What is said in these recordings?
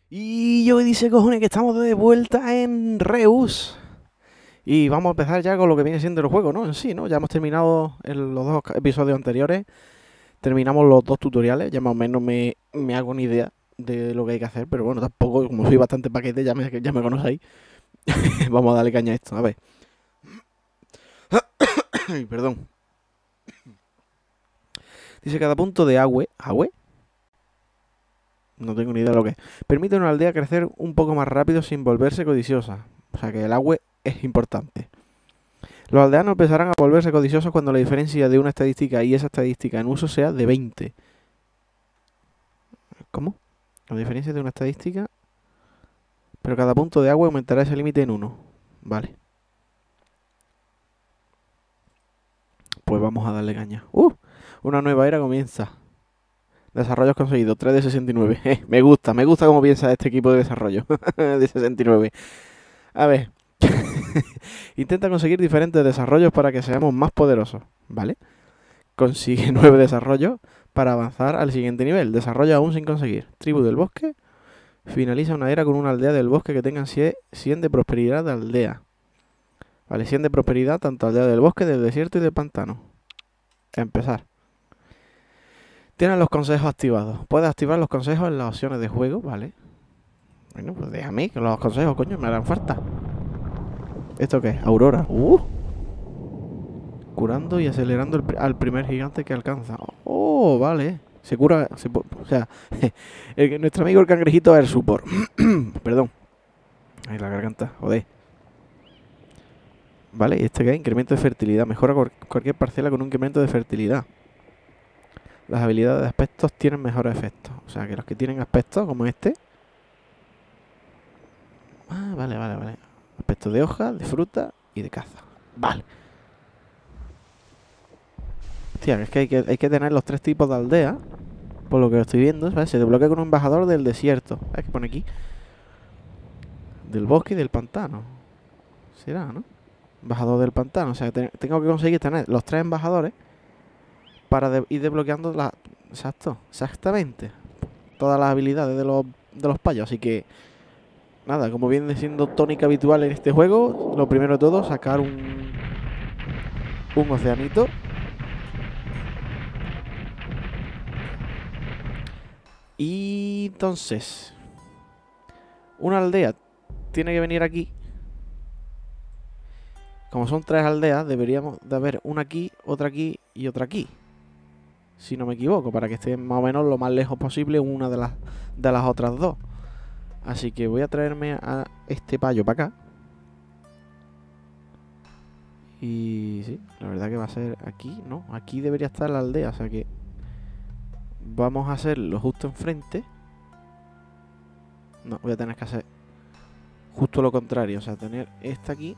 Y yo dice cojones que estamos de vuelta en Reus. Y vamos a empezar ya con lo que viene siendo el juego, ¿no? En sí, ¿no? Ya hemos terminado los dos episodios anteriores. Terminamos los dos tutoriales. Ya más o menos me hago una idea de lo que hay que hacer. Pero bueno, tampoco, como soy bastante paquete, ya me conocéis. Vamos a darle caña a esto. A ver. Ay, perdón. Dice cada punto de agua. ¿Agua? No tengo ni idea de lo que es. Permite a una aldea crecer un poco más rápido sin volverse codiciosa. O sea que el agua es importante. Los aldeanos empezarán a volverse codiciosos cuando la diferencia de una estadística y esa estadística en uso sea de 20. ¿Cómo? La diferencia de una estadística, pero cada punto de agua aumentará ese límite en 1. Vale. Pues vamos a darle caña. Una nueva era comienza. Desarrollos conseguidos, 3 de 69. Me gusta cómo piensa este equipo de desarrollo de 69. A ver. Intenta conseguir diferentes desarrollos para que seamos más poderosos. ¿Vale? Consigue 9 desarrollos para avanzar al siguiente nivel. Desarrolla aún sin conseguir. Tribu del bosque. Finaliza una era con una aldea del bosque que tengan 100 de prosperidad de aldea. Vale, 100 de prosperidad tanto aldea del bosque, del desierto y del pantano. Empezar. Tienes los consejos activados. Puedes activar los consejos en las opciones de juego, ¿vale? Bueno, pues déjame que los consejos, coño, me harán falta. ¿Esto qué es? Aurora. Curando y acelerando al primer gigante que alcanza. Oh, vale. Se cura, o sea, nuestro amigo el cangrejito es el support. Perdón. Ay, la garganta, joder. Vale, ¿y este qué? Incremento de fertilidad. Mejora cualquier parcela con un incremento de fertilidad. Las habilidades de aspectos tienen mejores efectos. O sea, que los que tienen aspectos, como este. Ah, vale. Aspectos de hoja, de fruta y de caza. Vale. Hostia, es que hay que tener los 3 tipos de aldea. Por lo que estoy viendo, ¿sabes? Se desbloquea con un embajador del desierto. ¿Sabes qué pone aquí? Del bosque y del pantano. Será, ¿no? Embajador del pantano. O sea, tengo que conseguir tener los 3 embajadores para ir desbloqueando la... Exactamente. Todas las habilidades de los payos. Así que... Nada, como viene siendo tónica habitual en este juego, lo primero de todo, sacar un oceanito. Y entonces... Una aldea tiene que venir aquí. Como son 3 aldeas, deberíamos de haber una aquí, otra aquí y otra aquí. Si no me equivoco, para que esté más o menos lo más lejos posible una de las otras dos. Así que voy a traerme a este payo para acá. Y sí, la verdad que va a ser aquí, ¿no? Aquí debería estar la aldea, o sea que vamos a hacerlo justo enfrente. No, voy a tener que hacer justo lo contrario, o sea, tener esta aquí.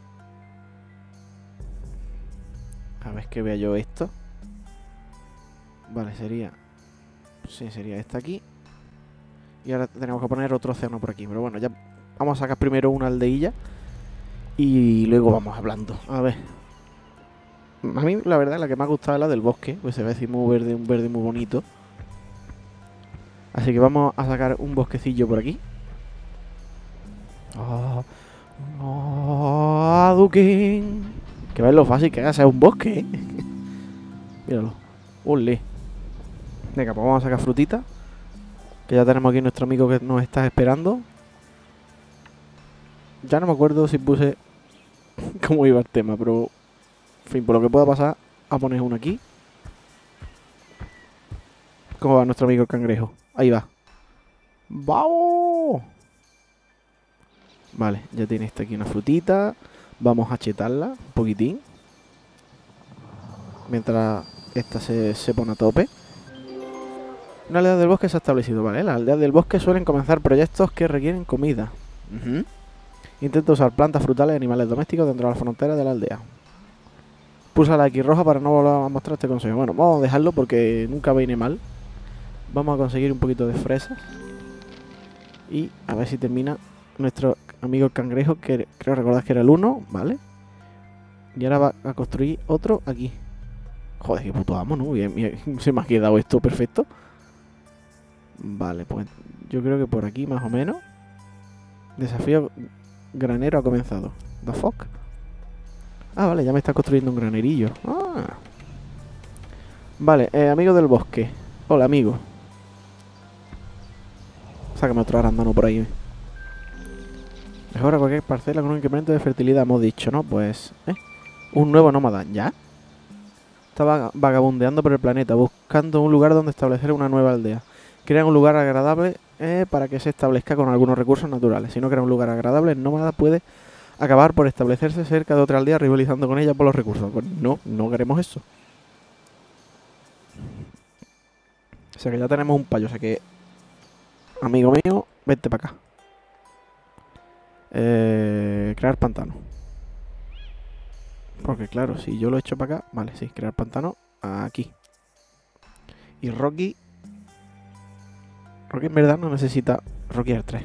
A ver que vea yo esto. Vale, sería... Sí, sería esta aquí. Y ahora tenemos que poner otro océano por aquí. Pero bueno, ya vamos a sacar primero una aldeilla. Y luego vamos hablando. A ver. A mí, la verdad, la que me ha gustado es la del bosque. Pues se ve así muy verde, un verde muy bonito. Así que vamos a sacar un bosquecillo por aquí. ¡Oh, Duquín! Que ves lo fácil que haga, es un bosque, ¿eh? Míralo. ¡Ole! Venga, pues vamos a sacar frutita. Que ya tenemos aquí nuestro amigo que nos está esperando. Ya no me acuerdo si puse cómo iba el tema, pero... En fin, por lo que pueda pasar, a poner uno aquí. ¿Cómo va nuestro amigo el cangrejo? Ahí va. ¡Vamos! Vale, ya tiene esta aquí una frutita. Vamos a chetarla un poquitín. Mientras esta se pone a tope. Una aldea del bosque se ha establecido, ¿vale? Las aldeas del bosque suelen comenzar proyectos que requieren comida. Intenta usar plantas, frutales y animales domésticos dentro de la frontera de la aldea. Pulsa la X roja para no volver a mostrar este consejo. Bueno, vamos a dejarlo porque nunca viene mal. Vamos a conseguir un poquito de fresas. Y a ver si termina nuestro amigo el cangrejo, que creo recordar que era el 1, ¿vale? Y ahora va a construir otro aquí. Joder, qué puto amo, ¿no? Bien, se me ha quedado esto perfecto. Vale, pues yo creo que por aquí más o menos. Desafío granero ha comenzado. ¿The fuck? Ah, vale, ya me está construyendo un granerillo. Ah. Vale, amigo del bosque. Hola, amigo. Sácame otro arándano por ahí. Mejora cualquier parcela con un incremento de fertilidad, hemos dicho, ¿no? Pues, un nuevo nómada. ¿Ya? Está vagabundeando por el planeta, buscando un lugar donde establecer una nueva aldea. Crea un lugar agradable para que se establezca con algunos recursos naturales. Si no crea un lugar agradable, el nómada puede acabar por establecerse cerca de otra aldea rivalizando con ella por los recursos. Pues no queremos eso. O sea que ya tenemos un payo. O sea que, amigo mío, vente para acá. Crear pantano. Porque claro, si yo lo echo para acá, vale, sí, crear pantano aquí. Y Rocky en verdad no necesita Rocky R3.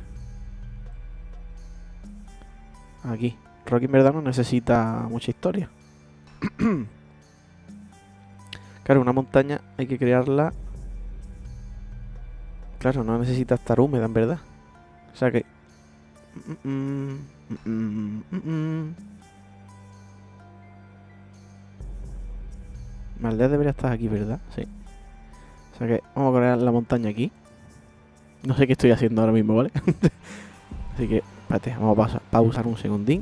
Aquí. Rocky en verdad no necesita mucha historia. Claro, una montaña hay que crearla. Claro, no necesita estar húmeda en verdad. O sea que... La aldea debería estar aquí, ¿verdad? Sí. O sea que vamos a crear la montaña aquí. No sé qué estoy haciendo ahora mismo, ¿vale? Así que, espérate, vamos a pausar un segundín.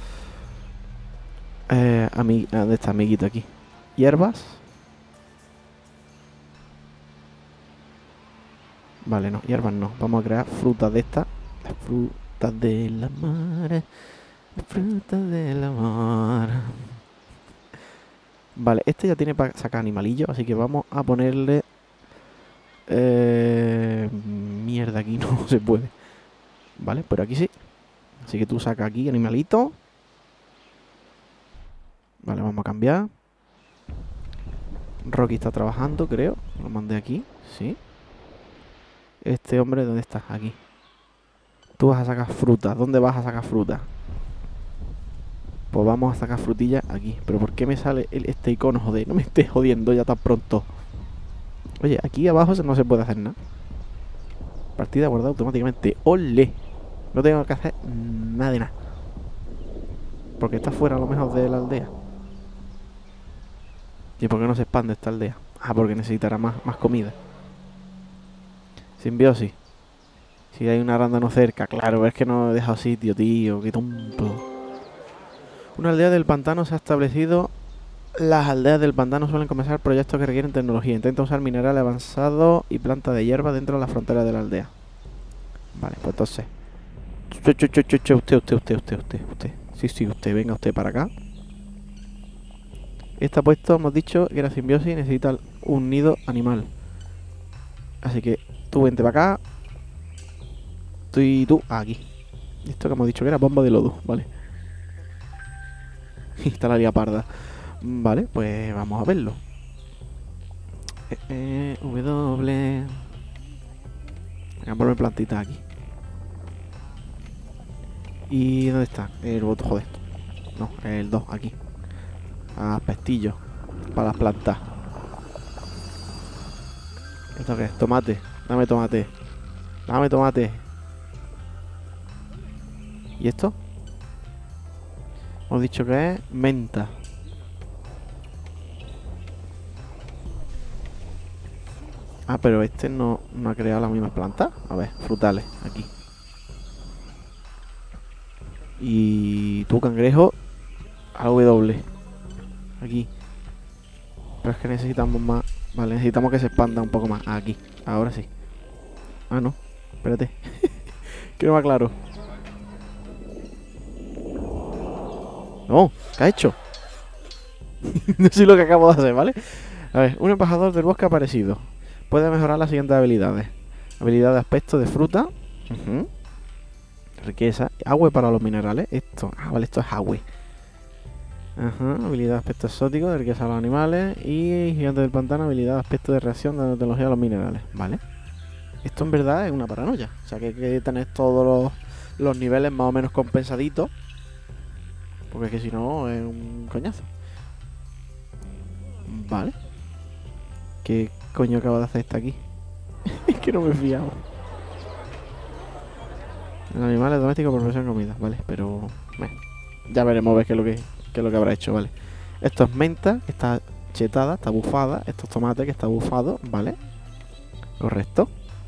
¿Dónde está amiguito aquí? Hierbas. Vale, no, hierbas no. Vamos a crear frutas de estas. Las frutas de la mar. Las frutas de la mar. Vale, este ya tiene para sacar animalillos, así que vamos a ponerle... mierda, aquí no se puede. Vale, pero aquí sí. Así que tú sacas aquí animalito. Vale, vamos a cambiar. Rocky está trabajando, creo. Lo mandé aquí, sí. Este hombre, ¿dónde está? Aquí. Tú vas a sacar fruta. ¿Dónde vas a sacar fruta? Pues vamos a sacar frutillas aquí. Pero ¿por qué me sale este icono? Joder, no me estés jodiendo ya tan pronto. Oye, aquí abajo no se puede hacer nada. Partida guardada automáticamente. ¡Ole! No tengo que hacer nada de nada. Porque está fuera a lo mejor de la aldea. ¿Y por qué no se expande esta aldea? Ah, porque necesitará más comida. Simbiosis. Si hay un arándano cerca. Claro, es que no he dejado sitio, tío. Qué tonto. Una aldea del pantano se ha establecido. Las aldeas del pantano suelen comenzar proyectos que requieren tecnología. Intenta usar mineral avanzado y planta de hierba dentro de la frontera de la aldea. Vale, pues entonces. Usted. Sí, usted. Venga usted para acá. Está puesto, hemos dicho que la simbiosis necesita un nido animal. Así que tú vente para acá. Tú y tú aquí. Esto que hemos dicho que era bomba de lodo, vale. Está la liga parda. Vale, pues vamos a verlo. W. Voy a poner plantitas aquí. ¿Y dónde está? El botón, joder. No, el 2, aquí. Pestillo. Para las plantas. ¿Esto qué es? Tomate. Dame tomate. Dame tomate. ¿Y esto? Hemos dicho que es menta. Ah, pero este no ha creado la misma planta. A ver, frutales, aquí. Y tu cangrejo a W. Aquí. Pero es que necesitamos más. Vale, necesitamos que se expanda un poco más. Aquí, ahora sí. Ah, no, espérate. Que no me aclaro. No, ¿qué ha hecho? No sé lo que acabo de hacer, ¿vale? A ver, un embajador del bosque ha aparecido. Puede mejorar las siguientes habilidades. Habilidad de aspecto de fruta. Riqueza. Agua para los minerales. Esto. Ah, vale, esto es agua. Ajá. Habilidad de aspecto exótico de riqueza a los animales. Y gigante del pantano. Habilidad de aspecto de reacción de tecnología a los minerales. Vale. Esto en verdad es una paranoia. O sea que hay que tener todos los niveles más o menos compensadito. Porque es que si no es un coñazo. Vale. ¿Qué coño acaba de hacer esta aquí? Es que no me he fiado. En animales domésticos por versión comida, vale, pero... ya veremos ver qué es lo que habrá hecho, vale. Esto es menta, que está chetada, está bufada. Esto es tomate, que está bufado, vale. Correcto.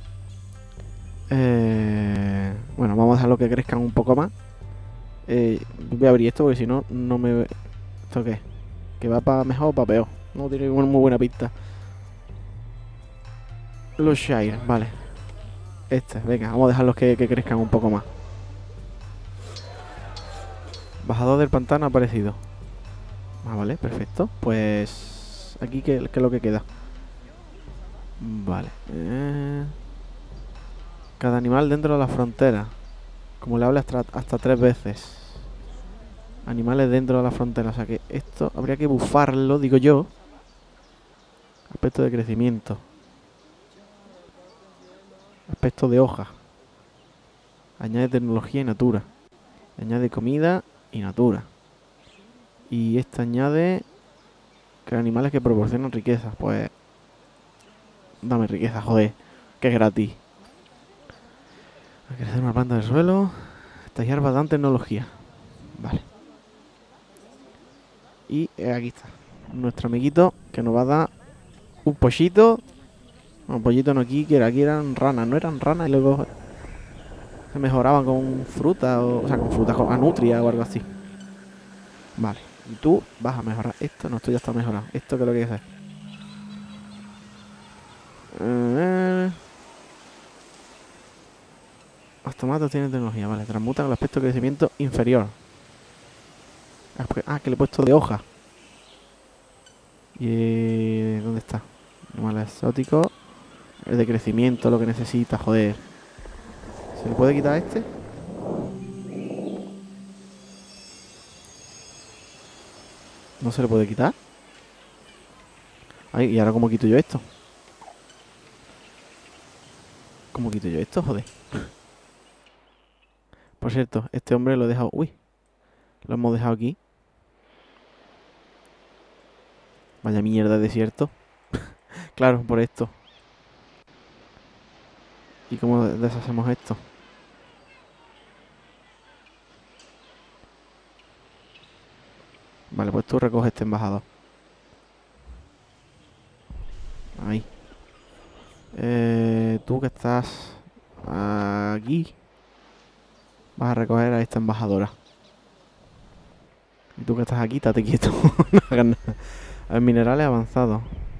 Bueno, vamos a dejarlo que crezcan un poco más. Voy a abrir esto porque si no, no me... ¿Esto qué? ¿Que va para mejor o para peor? No tiene muy buena pinta. Los Shire, vale. Venga, vamos a dejarlos que crezcan un poco más. Bajador del pantano ha aparecido. Ah, vale, perfecto. Pues... aquí, ¿qué es lo que queda? Vale. Cada animal dentro de la frontera. Como le habla hasta 3 veces. Animales dentro de la frontera. O sea que esto habría que bufarlo, digo yo. Aspecto de crecimiento. Aspecto de hoja. Añade tecnología y natura. Añade comida y natura. Y esta añade... que animales que proporcionan riqueza. Pues... dame riqueza, joder. Que es gratis. A crecer una planta del suelo. Estas hierbas dan tecnología. Vale. Y aquí está. Nuestro amiguito que nos va a dar un pollito. No, un pollito no, aquí eran ranas. No eran ranas y luego se mejoraban con fruta. O sea, con fruta, con nutria o algo así. Vale. Y tú vas a mejorar esto. No, esto ya está mejorado. ¿Esto qué es lo que hay que hacer? Los tomates tienen tecnología, vale. Transmutan el aspecto de crecimiento inferior. Ah, que le he puesto de hoja. ¿Y dónde está? Animal exótico. El de crecimiento, lo que necesita, joder. ¿Se le puede quitar este? ¿No se le puede quitar? Ay, ¿y ahora cómo quito yo esto? ¿Cómo quito yo esto, joder? Por cierto, este hombre lo he dejado... uy, lo hemos dejado aquí. Vaya mierda de desierto. Claro, por esto. ¿Y cómo deshacemos esto? Vale, pues tú recoges este embajador. Ahí. Tú que estás aquí, vas a recoger a esta embajadora. Y tú que estás aquí, estate quieto. No hagas nada. A ver, minerales avanzados.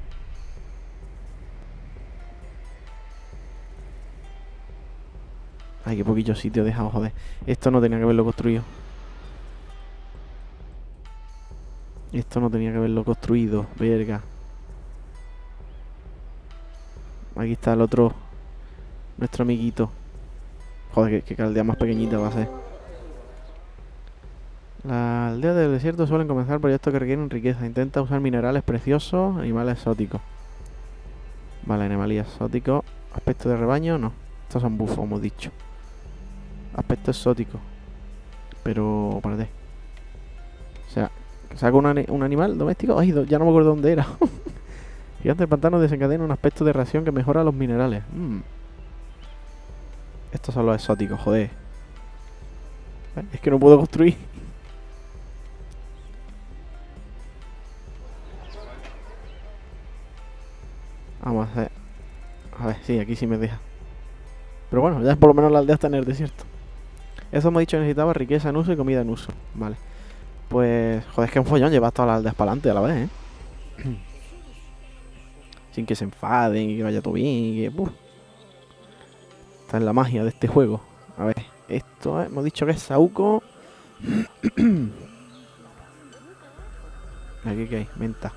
Ay, qué poquillo sitio he dejado, joder. Esto no tenía que haberlo construido. Esto no tenía que haberlo construido, verga. Aquí está el otro. Nuestro amiguito. Joder, qué aldea más pequeñita va a ser. Las aldeas del desierto suelen comenzar proyectos que requieren riqueza. Intenta usar minerales preciosos, animales exóticos. Vale, animales exóticos. Aspecto de rebaño, no. Estos son bufos, hemos dicho. Aspecto exótico. Pero, espérate. O sea, saco un animal doméstico. Ay, ya no me acuerdo dónde era. Gigante del pantano desencadena un aspecto de reacción que mejora los minerales. Estos son los exóticos, joder. Es que no puedo construir. Vamos a ver. A ver, sí, aquí sí me deja. Pero bueno, ya por lo menos la aldea está en el desierto. Eso hemos dicho que necesitaba riqueza en uso y comida en uso. Vale. Pues, joder, es que un follón llevar todas las aldeas para adelante a la vez, Sin que se enfaden y que vaya todo bien y que... Esta es la magia de este juego. A ver, esto hemos dicho que es saúco. Aquí que hay, menta.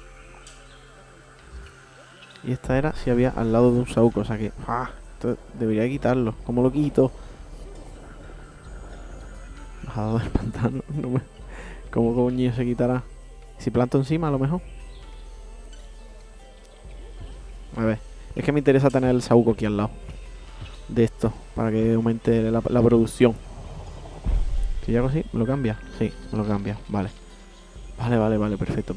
Y esta era si había al lado de un saúco, o sea que... esto debería quitarlo. ¿Cómo lo quito? Bajado del pantano. ¿Cómo coño se quitará? Si planto encima a lo mejor. A ver, es que me interesa tener el saúco aquí al lado de esto, para que aumente la producción. Si yo hago así, ¿me lo cambia? Sí, me lo cambia, vale. Vale, perfecto.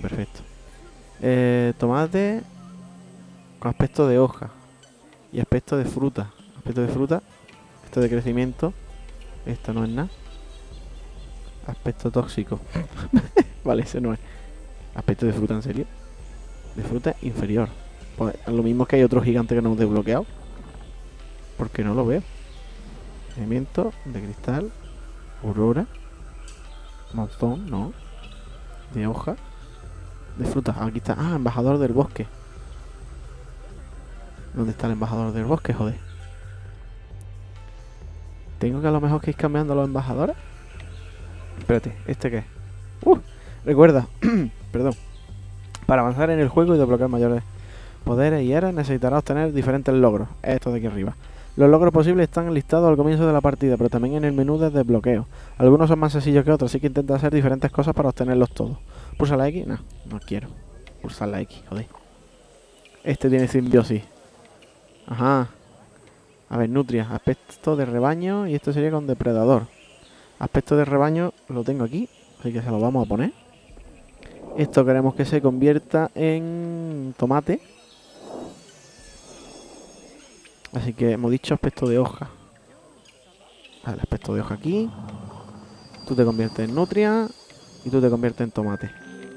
Tomate con aspecto de hoja y aspecto de fruta. Aspecto de fruta, Aspecto de crecimiento. Esto no es nada. Aspecto tóxico. Vale, ese no es. Aspecto de fruta, ¿en serio? De fruta inferior. Pues lo mismo que hay otro gigante que no hemos desbloqueado. Porque no lo veo. Crecimiento de cristal. Aurora. Monzón, no. De hoja. De fruta. Aquí está. Ah, embajador del bosque. ¿Dónde está el embajador del bosque, joder? ¿Tengo que a lo mejor que ir cambiando los embajadores? Espérate, ¿este qué es? Recuerda, perdón. Para avanzar en el juego y desbloquear mayores poderes y eras necesitarás obtener diferentes logros. Estos de aquí arriba. Los logros posibles están listados al comienzo de la partida, pero también en el menú de desbloqueo. Algunos son más sencillos que otros, así que intenta hacer diferentes cosas para obtenerlos todos. ¿Pulsa la X? No, no quiero. Pulsar la X, joder. Este tiene simbiosis. Ajá. A ver, nutria, aspecto de rebaño y esto sería con depredador. Aspecto de rebaño lo tengo aquí, así que se lo vamos a poner. Esto queremos que se convierta en tomate. Así que hemos dicho aspecto de hoja. Vale, aspecto de hoja aquí. Tú te conviertes en nutria y tú te conviertes en tomate.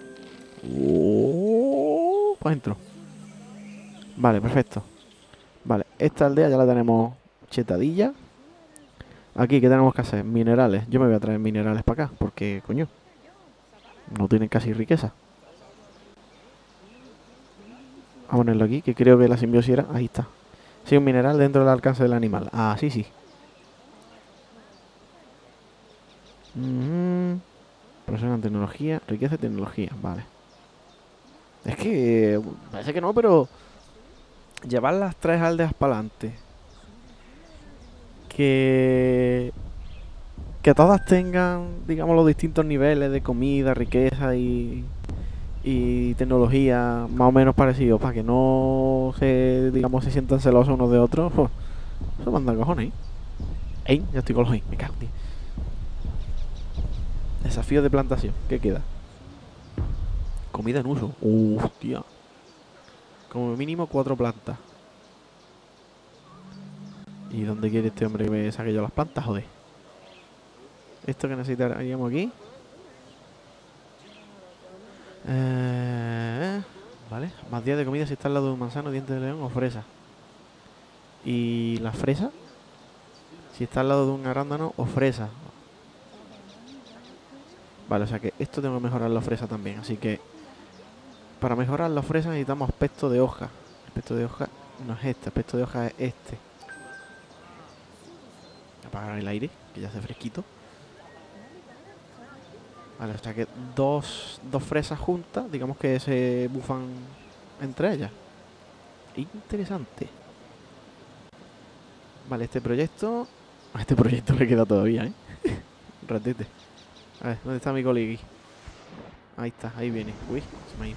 Pues entro. Vale, perfecto. Vale, esta aldea ya la tenemos chetadilla. Aquí, ¿qué tenemos que hacer? Minerales. Yo me voy a traer minerales para acá, porque, coño, no tienen casi riqueza. Vamos a ponerlo aquí, que creo que la simbiosis era... Ahí está. Sí, un mineral dentro del alcance del animal. Ah, sí, sí. Profesión en tecnología. Riqueza y tecnología. Vale. Es que... Parece que no, pero... Llevar las 3 aldeas para adelante. Que todas tengan, digamos, los distintos niveles de comida, riqueza y tecnología más o menos parecidos, para que no se, digamos, se sientan celosos unos de otros. Pues, eso manda cojones, ¿eh? ¡Ey! Ya estoy con los me cago, tío. Desafío de plantación. ¿Qué queda? Comida en uso. Hostia. Como mínimo 4 plantas. ¿Y dónde quiere este hombre que me saque yo las plantas? Joder. Esto que necesitaríamos aquí. Vale. Más 10 de comida si está al lado de un manzano, diente de león o fresa. Y la fresa. Si está al lado de un arándano o fresa. Vale, o sea que esto tengo que mejorar la fresa también. Así que para mejorar la fresa necesitamos aspecto de hoja. Aspecto de hoja no es este, aspecto de hoja es este. Apagar el aire, que ya hace fresquito. Vale, o sea que dos fresas juntas, digamos que se bufan entre ellas. Interesante. Vale, este proyecto... A este proyecto le queda todavía, ¿eh? Un ratete. A ver, ¿dónde está mi colegui? Ahí está, ahí viene. Uy, se me ha ido.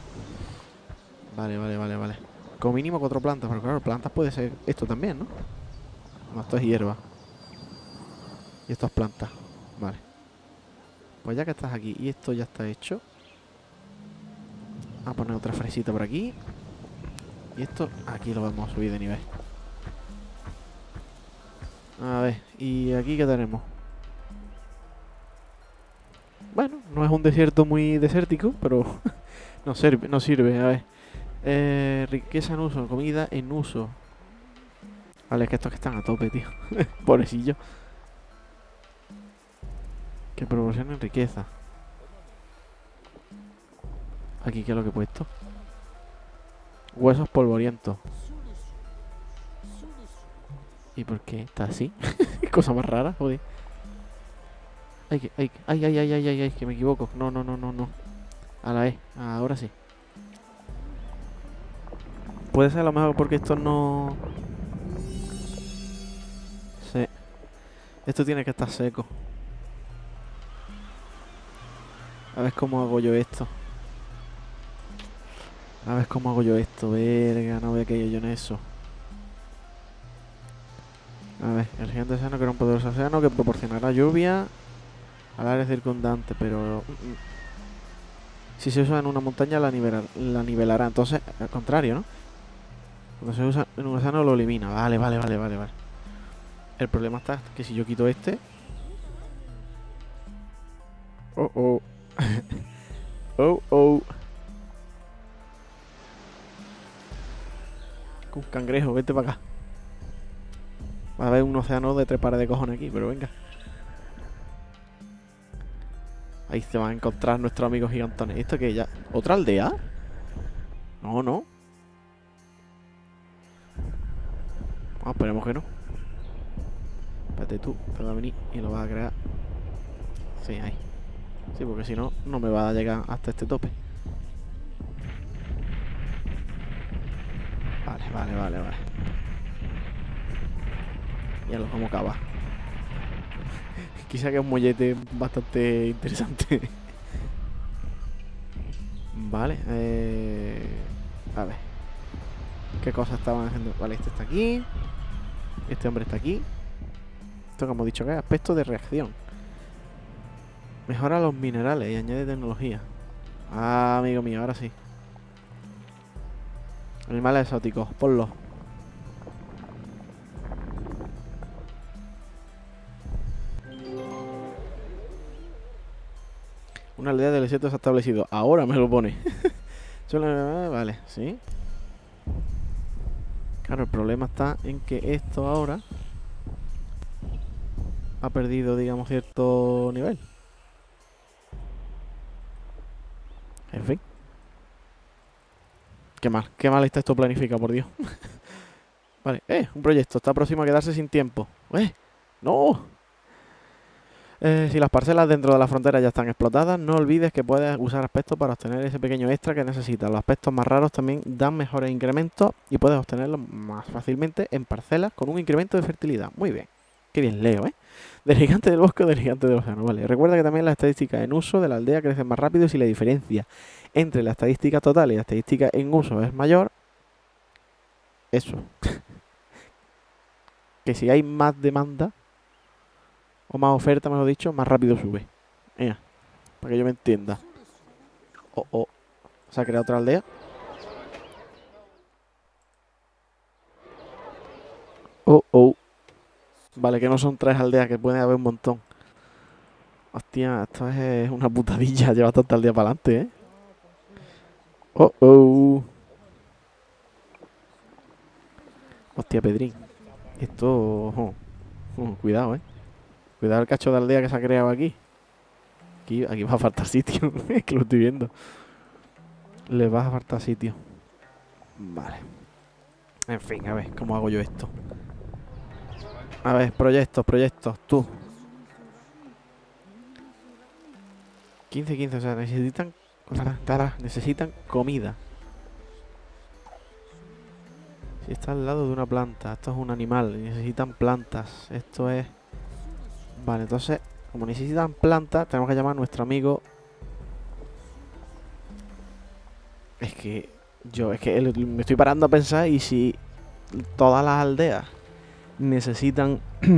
Vale. Como mínimo 4 plantas, pero claro, plantas puede ser esto también, ¿no? No, esto es hierba. Y esto es planta. Vale. Pues ya que estás aquí y esto ya está hecho, vamos a poner otra fresita por aquí. Y esto aquí lo vamos a subir de nivel. A ver, ¿y aquí qué tenemos? Bueno, no es un desierto muy desértico, pero no sirve. A ver, riqueza en uso, comida en uso. Vale, es que estos que están a tope, tío. Pobrecillo. Que proporcionen riqueza. Aquí, ¿qué es lo que he puesto? Huesos polvorientos. ¿Y por qué está así? Cosa más rara, joder. Ay, que me equivoco. No. A la E, ahora sí. Puede ser a lo mejor porque esto no... Sí. Esto tiene que estar seco. A ver cómo hago yo esto. Verga, no voy a caer yo en eso. A ver, el gigante océano crea un poderoso océano que proporcionará lluvia al área circundante, pero... Si se usa en una montaña la nivelará. Entonces, al contrario, ¿no? Cuando se usa en un océano lo elimina. Vale. El problema está que si yo quito este... Oh, oh. Oh, oh. Un cangrejo, vete para acá. Va a haber un océano de 3 pares de cojones aquí, pero venga. Ahí se van a encontrar nuestros amigos gigantones. ¿Esto qué ya? ¿Otra aldea? No, no. Esperemos que no. Espérate tú, te va a venir y lo vas a crear. Sí, ahí. Sí, porque si no, no me va a llegar hasta este tope. Vale. Ya lo vamos a acabar. Quizá que es un mollete bastante interesante. Vale, a ver. ¿Qué cosas estaban haciendo? Vale, este está aquí. Este hombre está aquí. Esto que hemos dicho que es aspecto de reacción. Mejora los minerales y añade tecnología. Ah, amigo mío, ahora sí. Animales exóticos, ponlo. Una aldea del desierto se ha establecido. Ahora me lo pone. Vale, sí. Claro, el problema está en que esto ahora ha perdido, digamos, cierto nivel. En fin. Qué mal está esto planificado, por Dios. Vale, un proyecto. Está próximo a quedarse sin tiempo. ¡No! Si las parcelas dentro de la frontera ya están explotadas, no olvides que puedes usar aspectos para obtener ese pequeño extra que necesitas. Los aspectos más raros también dan mejores incrementos y puedes obtenerlos más fácilmente en parcelas con un incremento de fertilidad. Muy bien. Qué bien leo, ¿eh? Del gigante del bosque o del gigante del océano. Vale, recuerda que también las estadísticas en uso de la aldea crecen más rápido si la diferencia entre la estadística total y la estadística en uso es mayor. Eso. Que si hay más demanda o más oferta, mejor dicho, más rápido sube. Mira, para que yo me entienda. Oh. ¿Se ha creado otra aldea? Oh. Vale, que no son 3 aldeas, que pueden haber un montón. Hostia, esto es una putadilla. Lleva tanta aldea para adelante, ¿eh? Oh. Hostia, Pedrín. Esto... cuidado, ¿eh? Cuidado el cacho de aldea que se ha creado aquí. Aquí va a faltar sitio. Es que lo estoy viendo. Le va a faltar sitio. Vale. En fin, a ver, ¿cómo hago yo esto? A ver, proyectos, tú. 15, o sea, necesitan comida. Si está al lado de una planta, esto es un animal, necesitan plantas. Esto es... Vale, entonces, como necesitan plantas, tenemos que llamar a nuestro amigo... Es que me estoy parando a pensar, y si todas las aldeas necesitan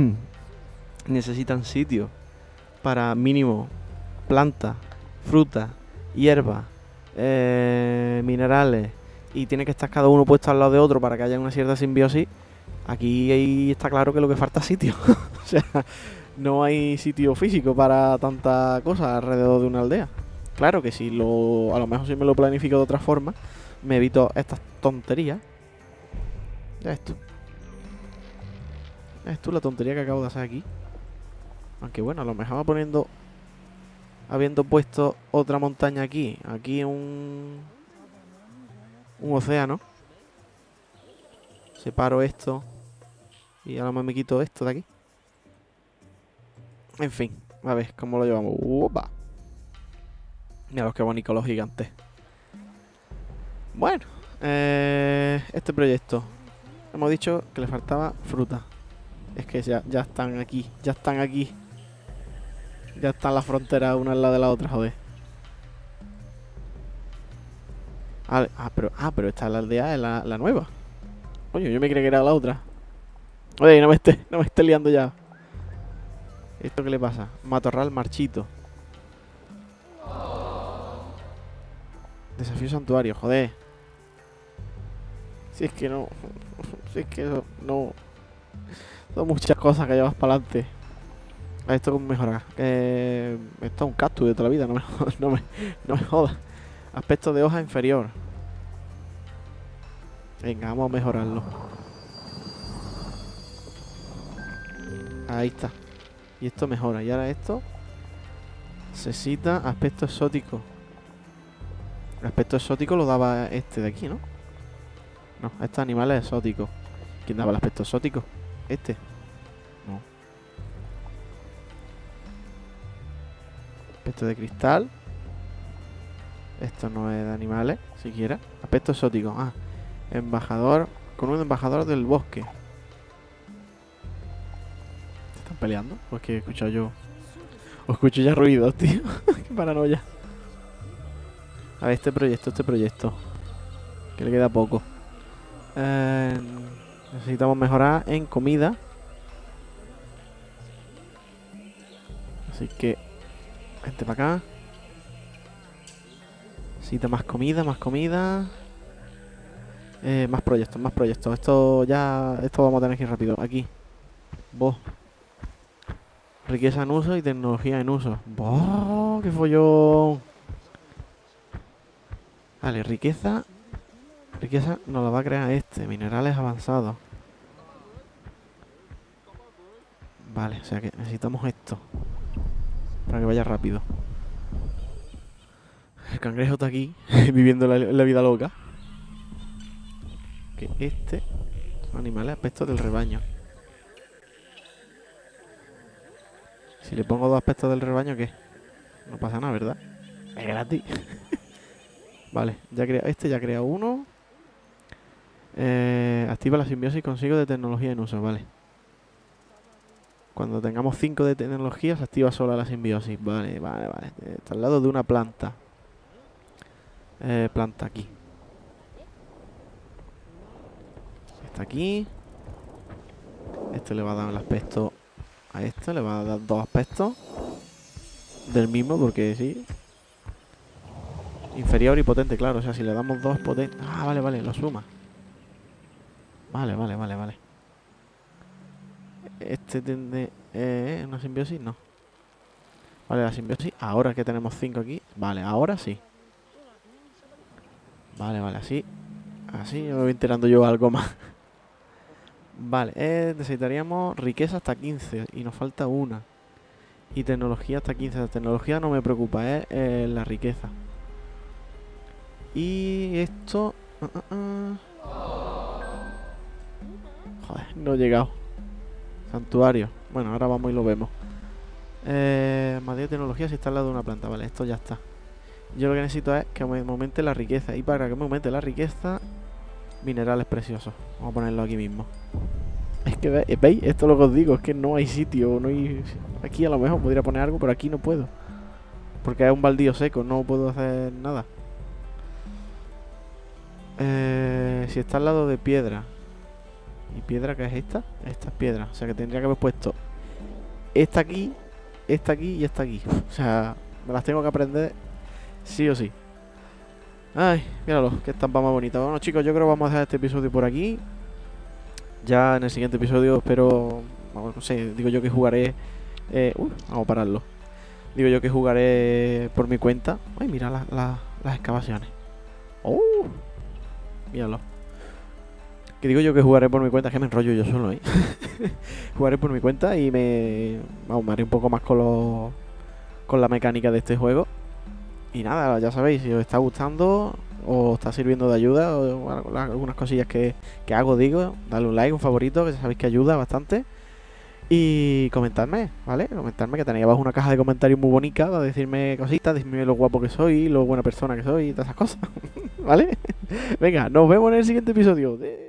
sitio para mínimo plantas, frutas, hierbas, minerales, y tiene que estar cada uno puesto al lado de otro para que haya una cierta simbiosis, aquí ahí está claro que lo que falta es sitio. O sea, no hay sitio físico para tanta cosa alrededor de una aldea. Claro que si a lo mejor si me lo planifico de otra forma, me evito estas tonterías. Ya ves tú la tontería que acabo de hacer aquí. Aunque bueno, a lo mejor habiendo puesto otra montaña aquí un océano, separo esto y a lo mejor me quito esto de aquí. En fin, a ver cómo lo llevamos. ¡Opa! Mira qué bonito los gigantes. Bueno, este proyecto, hemos dicho que le faltaba fruta. Es que ya están aquí, ya están las fronteras una al lado de la otra, joder. Pero esta es la aldea, es la nueva. Coño, yo me creía que era la otra. Oye, no me esté liando ya. ¿Esto qué le pasa? Matorral marchito. Desafío santuario, joder. Si es que no. Si es que eso no. Son muchas cosas que llevas para adelante. Esto cómo mejorar. Esto es un cactus de toda la vida, no me jodas. Aspecto de hoja inferior. Venga, vamos a mejorarlo. Ahí está. Y esto mejora. Y ahora esto necesita aspecto exótico. El aspecto exótico lo daba este de aquí, ¿no? No, estos animales exóticos. ¿Quién daba el aspecto exótico? Este. No. Aspecto de cristal. Esto no es de animales, siquiera. Aspecto exótico. Ah, embajador. Con un embajador del bosque. ¿Se están peleando? Pues que he escuchado yo. O escucho ya ruidos, tío. Qué paranoia. A ver, este proyecto. Que le queda poco. Necesitamos mejorar en comida. Así que vente para acá. Necesita más comida. Más proyectos. Esto vamos a tener que ir rápido. Aquí. Vos. Riqueza en uso y tecnología en uso. ¡Boh! ¡Qué follón! Vale, riqueza. Riqueza nos la va a crear este. Minerales avanzados. Vale, o sea que necesitamos esto. Para que vaya rápido. El cangrejo está aquí. Viviendo la vida loca. Que este son animales aspectos del rebaño. Si le pongo 2 aspectos del rebaño, ¿qué? No pasa nada, ¿verdad? Es gratis. Vale, ya crea uno. Activa la simbiosis consigo de tecnología en uso, vale. Cuando tengamos 5 de tecnología se activa sola la simbiosis. Vale. Está al lado de una planta. Planta aquí. Está aquí. Este le va a dar el aspecto a este. Le va a dar 2 aspectos del mismo, porque sí. Inferior y potente, claro. O sea, si le damos 2 potentes. Ah, vale, lo suma. Vale. Este tiene una simbiosis, no. Vale, la simbiosis. Ahora que tenemos 5 aquí. Vale, ahora sí. Vale, así. Así me voy enterando yo algo más. Vale, necesitaríamos riqueza hasta 15. Y nos falta una. Y tecnología hasta 15. La tecnología no me preocupa, es la riqueza. Y esto... Joder, no he llegado. Santuario. Bueno, ahora vamos y lo vemos. Más de tecnología si está al lado de una planta. Vale, esto ya está. Yo lo que necesito es que me aumente la riqueza. Y para que me aumente la riqueza, minerales preciosos. Vamos a ponerlo aquí mismo. Es que veis, esto es lo que os digo. Es que no hay sitio, no hay... Aquí a lo mejor podría poner algo, pero aquí no puedo. Porque es un baldío seco, no puedo hacer nada. Si está al lado de piedra. ¿Y piedra qué es esta? Esta es piedra. O sea que tendría que haber puesto esta aquí y esta aquí. O sea, me las tengo que aprender sí o sí. Ay, míralo, qué estampa más bonita. Bueno, chicos, yo creo que vamos a dejar este episodio por aquí. Ya en el siguiente episodio espero... no sé, digo yo que jugaré... vamos a pararlo. Digo yo que jugaré por mi cuenta. Ay, mira las excavaciones. ¡Oh! Míralo. Que digo yo que jugaré por mi cuenta, que me enrollo yo solo, ¿eh? Jugaré por mi cuenta y me haré un poco más con la mecánica de este juego. Y nada, ya sabéis, si os está gustando o os está sirviendo de ayuda o algunas cosillas que hago, digo, dale un like, un favorito, que sabéis que ayuda bastante. Y comentadme, ¿vale? Comentadme, que tenéis abajo una caja de comentarios muy bonita para decirme cositas, decirme lo guapo que soy, lo buena persona que soy y todas esas cosas. ¿Vale? Venga, nos vemos en el siguiente episodio.